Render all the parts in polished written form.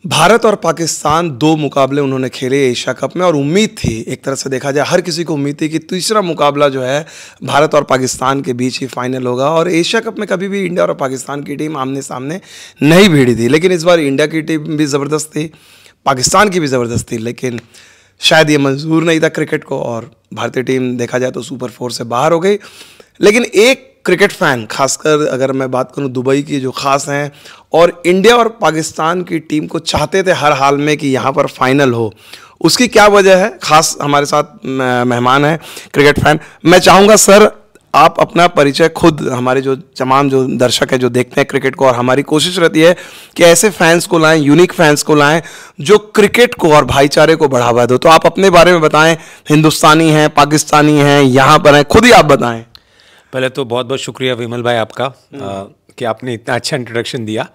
भारत और पाकिस्तान दो मुकाबले उन्होंने खेले एशिया कप में और उम्मीद थी, एक तरह से देखा जाए हर किसी को उम्मीद थी कि तीसरा मुकाबला जो है भारत और पाकिस्तान के बीच ही फाइनल होगा। और एशिया कप में कभी भी इंडिया और पाकिस्तान की टीम आमने सामने नहीं भिड़ी थी, लेकिन इस बार इंडिया की टीम भी ज़बरदस्त थी, पाकिस्तान की भी ज़बरदस्त थी, लेकिन शायद ये मंजूर नहीं था क्रिकेट को और भारतीय टीम देखा जाए तो सुपर 4 से बाहर हो गई। लेकिन एक क्रिकेट फ़ैन, खासकर अगर मैं बात करूं दुबई की जो ख़ास हैं और इंडिया और पाकिस्तान की टीम को चाहते थे हर हाल में कि यहाँ पर फाइनल हो, उसकी क्या वजह है? ख़ास हमारे साथ मेहमान हैं क्रिकेट फ़ैन। मैं चाहूँगा सर आप अपना परिचय खुद, हमारे जो तमाम जो दर्शक हैं जो देखते हैं क्रिकेट को, और हमारी कोशिश रहती है कि ऐसे फैंस को लाएं, यूनिक फैंस को लाएं जो क्रिकेट को और भाईचारे को बढ़ावा दो। तो आप अपने बारे में बताएं, हिंदुस्तानी हैं, पाकिस्तानी हैं, यहाँ पर हैं, खुद ही आप बताएं। पहले तो बहुत बहुत शुक्रिया विमल भाई आपका कि आपने इतना अच्छा इंट्रोडक्शन दिया।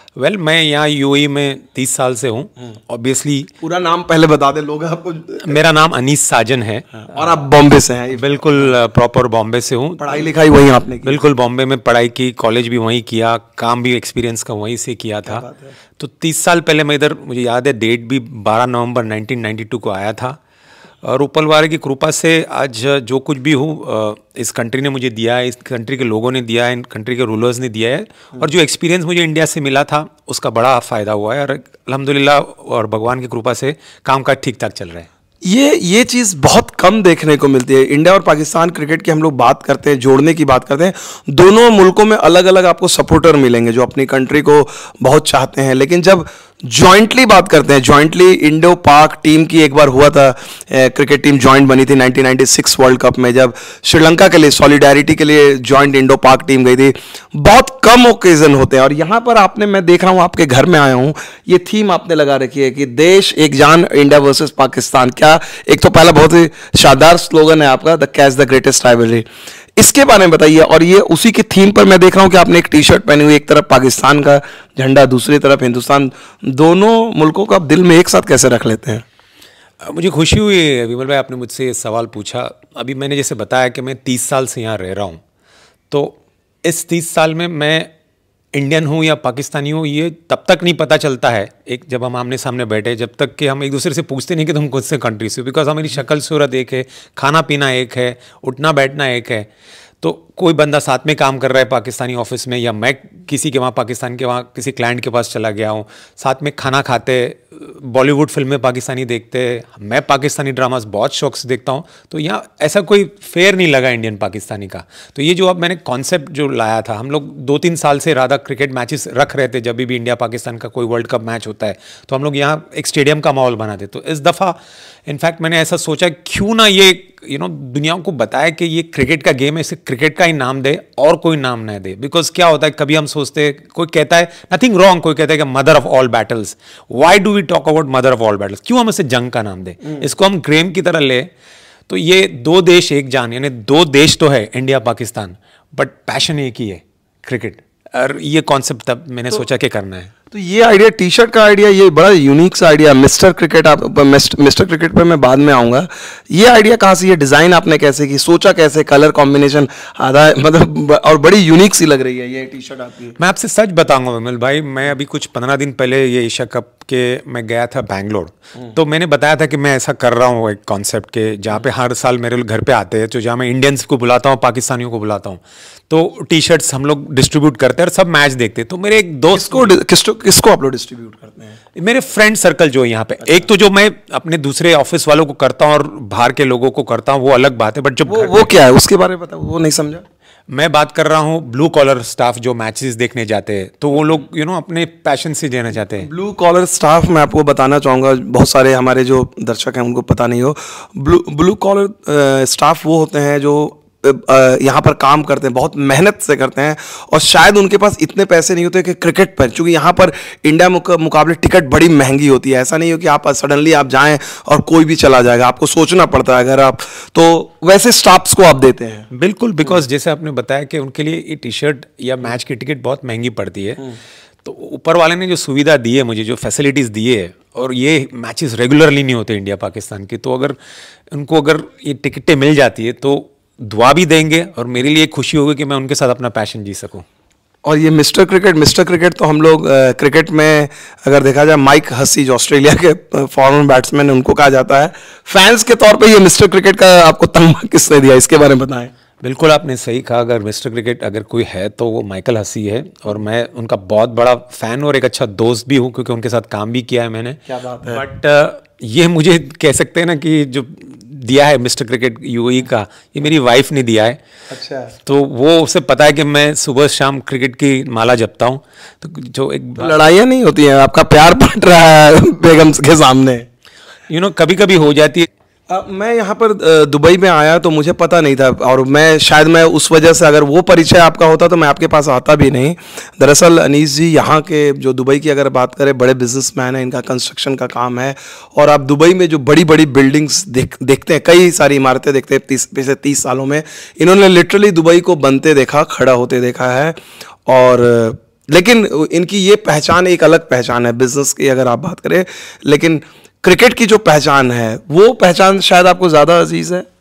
मैं यहाँ यूएई में 30 साल से हूँ। ऑब्वियसली पूरा नाम पहले बता दें, लोग आपको। मेरा नाम अनीस साजन है। और आप बॉम्बे से हैं? बिल्कुल प्रॉपर बॉम्बे से हूँ। पढ़ाई लिखाई वहीं आपने की? बिल्कुल बॉम्बे में पढ़ाई की, कॉलेज भी वहीं किया, काम भी एक्सपीरियंस का वहीं से किया था। तो 30 साल पहले मैं इधर, मुझे याद है डेट भी 12 नवंबर 1992 को आया था। और ऊपर वाले की कृपा से आज जो कुछ भी हूँ इस कंट्री ने मुझे दिया है, इस कंट्री के लोगों ने दिया है, इन कंट्री के रूलर्स ने दिया है। और जो एक्सपीरियंस मुझे इंडिया से मिला था उसका बड़ा फ़ायदा हुआ है और अल्हम्दुलिल्लाह और भगवान की कृपा से कामकाज ठीक ठाक चल रहा है। ये चीज़ बहुत कम देखने को मिलती है। इंडिया और पाकिस्तान क्रिकेट की हम लोग बात करते हैं, जोड़ने की बात करते हैं, दोनों मुल्कों में अलग अलग आपको सपोर्टर मिलेंगे जो अपनी कंट्री को बहुत चाहते हैं, लेकिन जब जॉइंटली बात करते हैं, जॉइंटली इंडो पाक टीम की एक बार हुआ था, क्रिकेट टीम जॉइंट बनी थी 1996 वर्ल्ड कप में, जब श्रीलंका के लिए सॉलिडारिटी के लिए जॉइंट इंडो पाक टीम गई थी। बहुत कम ओकेजन होते हैं और यहाँ पर आपने, मैं देख रहा हूँ आपके घर में आया हूँ, ये थीम आपने लगा रखी है कि देश एक जान, इंडिया वर्सेस पाकिस्तान। क्या एक तो पहला बहुत ही शानदार स्लोगन है आपका, the catch the greatest rivalry, इसके बारे में बताइए। और ये उसी की थीम पर मैं देख रहा हूं कि आपने एक टी शर्ट पहनी हुई, एक तरफ पाकिस्तान का झंडा, दूसरी तरफ हिंदुस्तान, दोनों मुल्कों को आप दिल में एक साथ कैसे रख लेते हैं? मुझे खुशी हुई है विमल भाई आपने मुझसे ये सवाल पूछा। अभी मैंने जैसे बताया कि मैं 30 साल से यहाँ रह रहा हूँ, तो इस 30 साल में मैं इंडियन हूँ या पाकिस्तानी हूँ ये तब तक नहीं पता चलता है, एक जब हम आमने सामने बैठे, जब तक कि हम एक दूसरे से पूछते नहीं कि तुम कौन से कंट्री से, बिकॉज हमारी शक्ल सूरत एक है, खाना पीना एक है, उठना बैठना एक है। तो कोई बंदा साथ में काम कर रहा है पाकिस्तानी ऑफिस में, या मैं किसी के वहाँ पाकिस्तान के वहाँ किसी क्लाइंट के पास चला गया हूँ, साथ में खाना खाते, बॉलीवुड फिल्में पाकिस्तानी देखते, मैं पाकिस्तानी ड्रामास बहुत शौक से देखता हूँ। तो यहाँ ऐसा कोई फेयर नहीं लगा इंडियन पाकिस्तानी का। तो ये जो अब मैंने कॉन्सेप्ट जो लाया था, हम लोग 2-3 साल से राधा क्रिकेट मैचेस रख रहे थे, जब भी इंडिया पाकिस्तान का कोई वर्ल्ड कप मैच होता है तो हम लोग यहाँ एक स्टेडियम का माहौल बनाते। तो इस दफ़ा इनफैक्ट मैंने ऐसा सोचा क्यों ना ये दुनिया को बताया कि ये क्रिकेट का गेम है, इसे क्रिकेट का ही नाम दे और कोई नाम ना दे। बिकॉज क्या होता है, कभी हम सोचते, कोई कहता है नथिंग रॉन्ग, कोई कहता है कि mother of all battles, why do we talk about mother of all battles, क्यों हम इसे जंग का नाम दे, इसको हम गेम की तरह ले। तो ये दो देश एक जान, यानी दो देश तो है इंडिया पाकिस्तान, बट पैशन एक ही है, क्रिकेट। और ये कॉन्सेप्ट तब मैंने सोचा कि करना है। तो ये आइडिया, टी शर्ट का आइडिया, ये बड़ा यूनिक सा आइडिया, मिस्टर क्रिकेट, आप मिस्टर क्रिकेट पे मैं बाद में आऊँगा। ये आइडिया कहाँ से, ये डिज़ाइन आपने कैसे की, सोचा कैसे, कलर कॉम्बिनेशन आधा मतलब, और बड़ी यूनिक सी लग रही है ये टी शर्ट आपकी। मैं आपसे सच बताऊंगा विमल भाई, मैं अभी कुछ 15 दिन पहले ये एशिया कप के मैं गया था बैंगलोर, तो मैंने बताया था कि मैं ऐसा कर रहा हूँ एक कॉन्सेप्ट के, जहाँ पे हर साल मेरे घर पे आते हैं, तो जहाँ मैं इंडियंस को बुलाता हूँ, पाकिस्तानियों को बुलाता हूँ, तो टी शर्ट्स हम लोग डिस्ट्रीब्यूट करते हैं और सब मैच देखते हैं। तो मेरे एक दोस्त किसको आप लोग डिस्ट्रीब्यूट करते हैं? मेरे फ्रेंड सर्कल जो है यहाँ पे। अच्छा। एक तो जो मैं अपने दूसरे ऑफिस वालों को करता हूँ और बाहर के लोगों को करता हूँ, वो अलग बात है, बट जब वो क्या है उसके बारे में बताओ, वो नहीं समझा। मैं बात कर रहा हूँ ब्लू कॉलर स्टाफ जो मैचेस देखने जाते हैं, तो वो लोग अपने पैशन से देना चाहते हैं। ब्लू कॉलर स्टाफ मैं आपको बताना चाहूँगा, बहुत सारे हमारे जो दर्शक हैं उनको पता नहीं हो, ब्लू कॉलर स्टाफ वो होते हैं जो यहाँ पर काम करते हैं, बहुत मेहनत से करते हैं, और शायद उनके पास इतने पैसे नहीं होते कि क्रिकेट पर, क्योंकि यहाँ पर इंडिया मुकाबले टिकट बड़ी महंगी होती है। ऐसा नहीं हो कि आप सडनली आप जाएं और कोई भी चला जाएगा, आपको सोचना पड़ता है अगर आप, तो वैसे स्टाफ्स को आप देते हैं। बिल्कुल, बिकॉज जैसे आपने बताया कि उनके लिए ये टी शर्ट या मैच की टिकट बहुत महंगी पड़ती है, तो ऊपर वाले ने जो सुविधा दी है मुझे, जो फैसिलिटीज़ दी है, और ये मैचेस रेगुलरली नहीं होते इंडिया पाकिस्तान के, तो अगर उनको अगर ये टिकटें मिल जाती है तो दुआ भी देंगे और मेरे लिए खुशी होगी कि मैं उनके साथ अपना पैशन जी सकूं। और ये मिस्टर क्रिकेट तो हम लोग क्रिकेट में अगर देखा जाए माइक हसी जो ऑस्ट्रेलिया के फॉरन बैट्समैन है उनको कहा जाता है, फैंस के तौर पे ये मिस्टर क्रिकेट का आपको तमगा किसने दिया, इसके बारे में बताएं। बिल्कुल आपने सही कहा, अगर मिस्टर क्रिकेट अगर कोई है तो वो माइकल हसी है, और मैं उनका बहुत बड़ा फ़ैन और एक अच्छा दोस्त भी हूँ क्योंकि उनके साथ काम भी किया है मैंने। क्या बात है। बट ये मुझे कह सकते हैं ना कि जो दिया है मिस्टर क्रिकेट यूएई का, ये मेरी वाइफ ने दिया है। अच्छा। तो वो उसे पता है कि मैं सुबह शाम क्रिकेट की माला जपता हूँ, तो जो एक लड़ाइयाँ नहीं होती हैं, आपका प्यार पट रहा है बेगम के सामने। कभी कभी हो जाती है। मैं यहाँ पर दुबई में आया तो मुझे पता नहीं था, और मैं शायद मैं उस वजह से अगर वो परिचय आपका होता तो मैं आपके पास आता भी नहीं। दरअसल अनीस जी यहाँ के जो दुबई की अगर बात करें बड़े बिजनेसमैन हैं, इनका कंस्ट्रक्शन का काम है, और आप दुबई में जो बड़ी बड़ी बिल्डिंग्स देखते हैं, कई सारी इमारतें देखते हैं पिछले 30 सालों में, इन्होंने लिटरली दुबई को बनते देखा, खड़ा होते देखा है। और लेकिन इनकी ये पहचान एक अलग पहचान है बिजनेस की अगर आप बात करें, लेकिन क्रिकेट की जो पहचान है वो पहचान शायद आपको ज़्यादा अजीज है।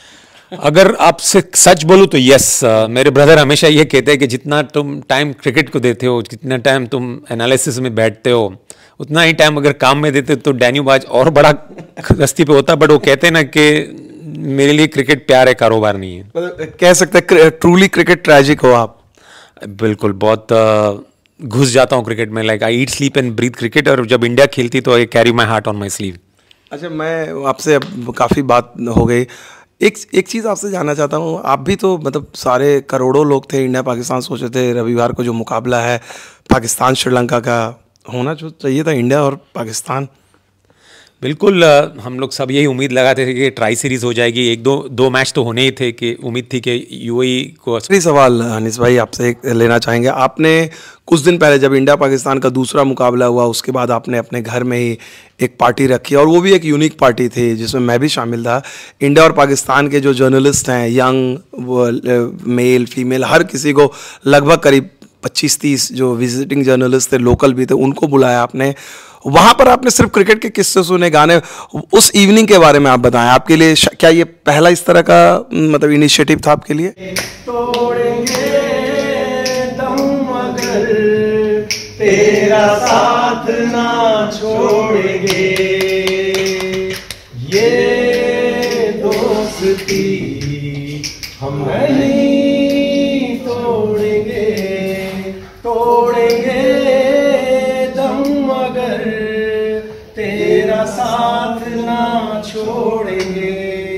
अगर आपसे सच बोलूँ तो यस, मेरे ब्रदर हमेशा ये कहते हैं कि जितना तुम टाइम क्रिकेट को देते हो, जितना टाइम तुम एनालिसिस में बैठते हो, उतना ही टाइम अगर काम में देते तो डैन्यू बाज और बड़ा रस्ती पे होता। बट वो कहते हैं ना कि मेरे लिए क्रिकेट प्यार है, कारोबार नहीं है। मतलब कह सकते हैं ट्रूली क्रिकेट ट्रैजिक हो आप। बिल्कुल, बहुत घुस जाता हूँ क्रिकेट में, like I eat sleep and breathe cricket, और जब इंडिया खेलती तो I carry my heart on my sleeve. अच्छा, मैं आपसे अब काफ़ी बात हो गई, एक चीज़ आपसे जानना चाहता हूँ। आप भी तो मतलब सारे करोड़ों लोग थे, इंडिया पाकिस्तान सोचे थे रविवार को जो मुकाबला है पाकिस्तान श्रीलंका का, होना जो चाहिए था इंडिया और पाकिस्तान। बिल्कुल, हम लोग सब यही उम्मीद लगाते थे कि ट्राई सीरीज हो जाएगी, एक दो मैच तो होने ही थे, कि उम्मीद थी कि यूएई को। आखिरी सवाल अनीस भाई आपसे लेना चाहेंगे, आपने कुछ दिन पहले जब इंडिया पाकिस्तान का दूसरा मुकाबला हुआ उसके बाद आपने अपने घर में ही एक पार्टी रखी, और वो भी एक यूनिक पार्टी थी जिसमें मैं भी शामिल था। इंडिया और पाकिस्तान के जो जर्नलिस्ट हैं, यंग मेल फीमेल हर किसी को, लगभग करीब 25-30 जो विजिटिंग जर्नलिस्ट थे, लोकल भी थे, उनको बुलाया आपने। वहाँ पर आपने सिर्फ क्रिकेट के किस्से सुने, गाने। उस इवनिंग के बारे में आप बताएं, आपके लिए क्या ये पहला इस तरह का मतलब इनिशिएटिव था आपके लिए? तोड़ेंगे दम मगर तेरा साथ ना छोड़ेंगे, ये दोस्ती हम नहीं तोड़ेंगे, तोड़ेंगे दम मगर तेरा साथ ना छोड़ेंगे।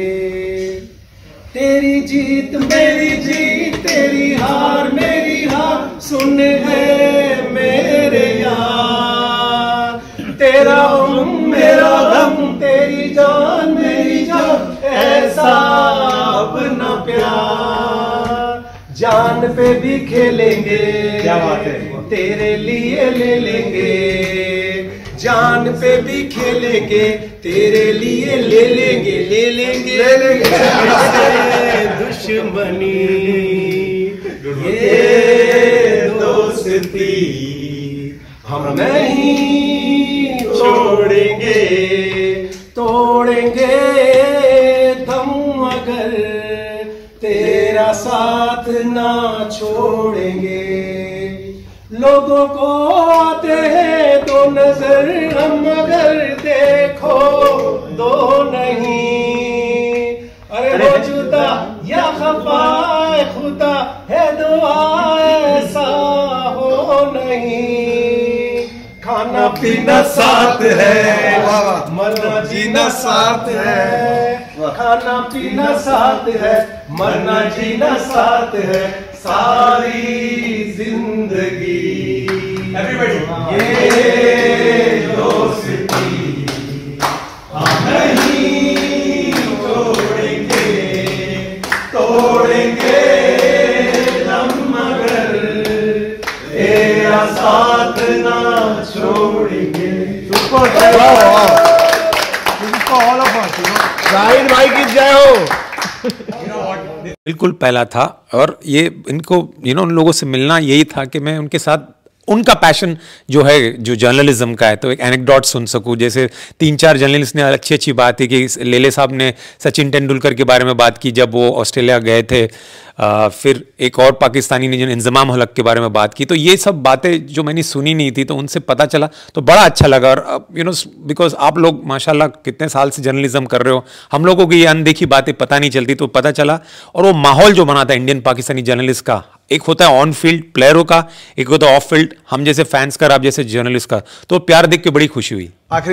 तेरी जीत मेरी जीत, तेरी हार मेरी हार, सुन है मेरे यार, तेरा गम मेरा गम, तेरी जान मेरी जान, ऐसा अपना प्यार। जान पे भी खेलेंगे, क्या बात है, तेरे लिए ले लेंगे, जान पे भी खेलेंगे, तेरे लिए ले लेंगे, ले लेंगे, ले लेंगे दुश्मनी, ये दोस्ती हम नहीं छोड़ेंगे, तोड़ेंगे दम मगर तेरा साथ ना छोड़ेंगे। लोगों को आते हैं दो नजर, हम अगर देखो दो नहीं, अरे वो जुदा या खफा खुदा है, दुआ ऐसा हो नहीं। खाना पीना साथ है, मरना जीना साथ है, खाना पीना साथ है, मरना जीना साथ है, सारी जिंदगी ये दोस्ती हम नहीं तोड़ेंगे, तोड़ेंगे दम मगर तेरा साथ ना छोड़ेंगे। जाहिद भाई की जय हो। बिल्कुल पहला था, और ये इनको उन लोगों से मिलना यही था कि मैं उनके साथ उनका पैशन जो है जो जर्नलिज्म का है, तो एक एनेक्डोट सुन सकूं, जैसे 3-4 जर्नलिस्ट ने अच्छी अच्छी बात है कि लेले साहब ने सचिन तेंदुलकर के बारे में बात की जब वो ऑस्ट्रेलिया गए थे, फिर एक और पाकिस्तानी ने जो इंजमाम हलक के बारे में बात की, तो ये सब बातें जो मैंने सुनी नहीं थी तो उनसे पता चला तो बड़ा अच्छा लगा। और यू नो बिकॉज आप लोग माशाल्लाह कितने साल से जर्नलिज्म कर रहे हो, हम लोगों को ये अनदेखी बातें पता नहीं चलती, तो पता चला। और वो माहौल जो बना था इंडियन पाकिस्तानी जर्नलिस्ट का, एक होता है ऑन फील्ड प्लेयरों का, एक होता है ऑफ फील्ड हम जैसे फैंस का, आप जैसे जर्नलिस्ट का, तो प्यार देख के बड़ी खुशी हुई। आखिरी